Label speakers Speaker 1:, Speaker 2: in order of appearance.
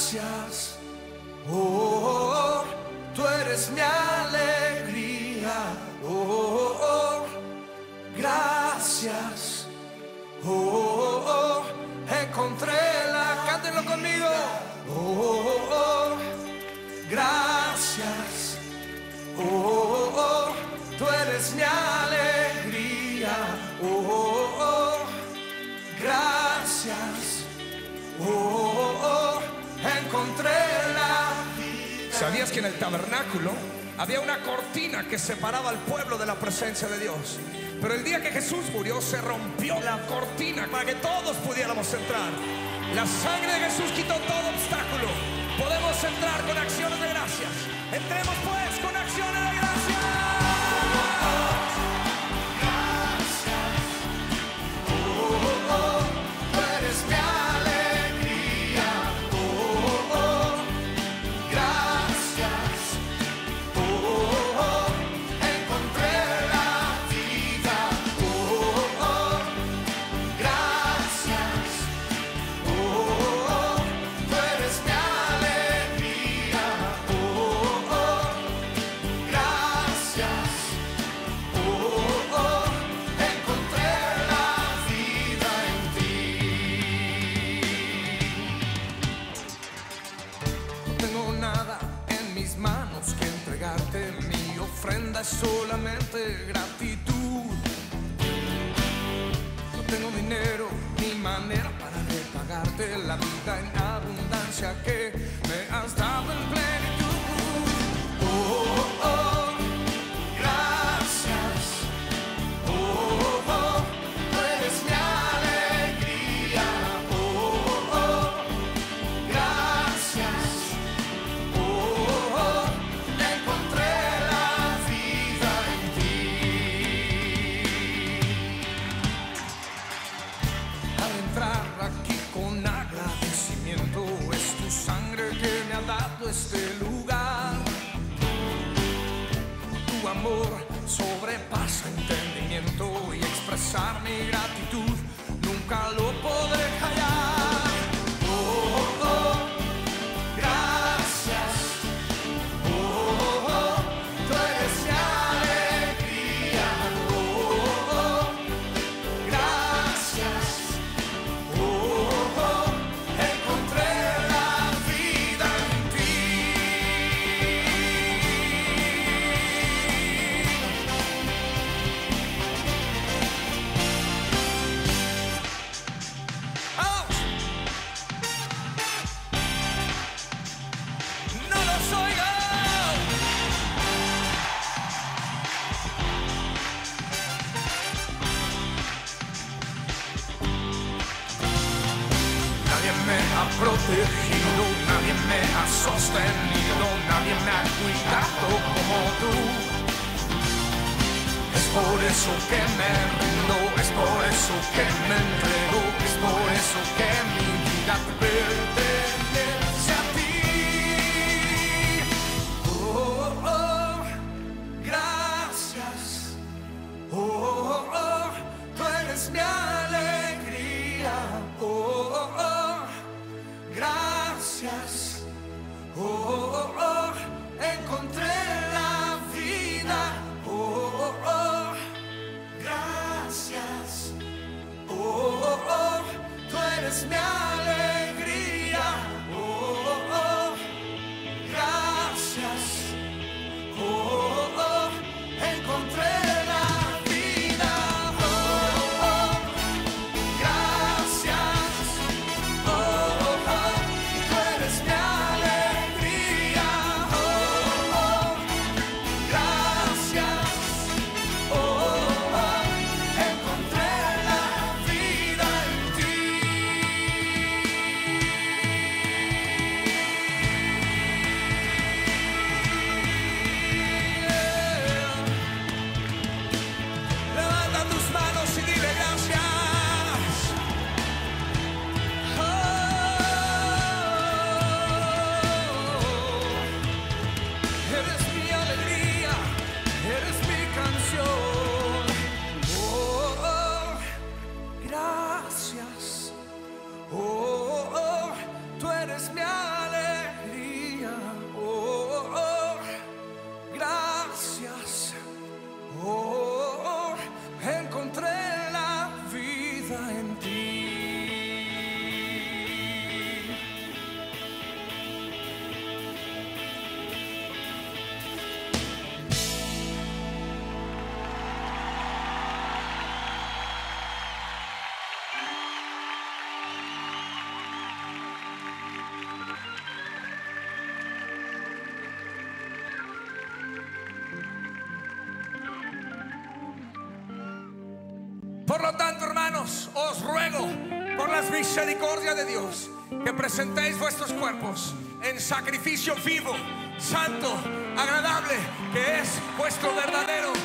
Speaker 1: gracias. Oh, tú eres mi alegría. Oh, gracias. Oh, encontré la, cántenlo conmigo. Oh, gracias. Oh, tú eres mi alegría. Oh, gracias. Oh, encontré la vida. ¿Sabías que en el tabernáculo había una cortina que separaba al pueblo de la presencia de Dios? Pero el día que Jesús murió se rompió la cortina para que todos pudiéramos entrar. La sangre de Jesús quitó todo obstáculo. Podemos entrar con acciones de gracias. Entremos pues con acciones de gracias. Mi ofrenda es solamente gratitud. No tengo dinero ni manera para repagarte la vida en abundancia que me has dado en plenitud. Oh, oh, gracias. Oh, oh, tú eres mi alegría. Oh, oh, gracias. Este lugar, tu amor sobrepasa entendimiento y expresar mi gratitud nunca lo podré callar. Oh, oh, gracias. Oh, oh, tú eres mi alegría. Oh, oh, gracias. Oh, oh, encontré la vida en ti. Protegido, nadie me ha sostenido, nadie me ha cuidado como tú. Es por eso que me rindo, es por eso que me entrego, es por eso que mi vida te pertenece a ti. Oh, oh, gracias. Oh, oh, tú eres mi alegría. Oh, oh, gracias. Oh, oh, encontré la vida. Oh, oh, gracias. Oh, oh, tú eres mi alegría. Oh, oh, gracias. Oh, oh, encontré la vida. Oh, oh, gracias. Oh, oh, tú eres mi alegría. en ti. Por lo tanto, hermanos, os ruego por las misericordias de Dios que presentéis vuestros cuerpos en sacrificio vivo, santo, agradable, que es vuestro verdadero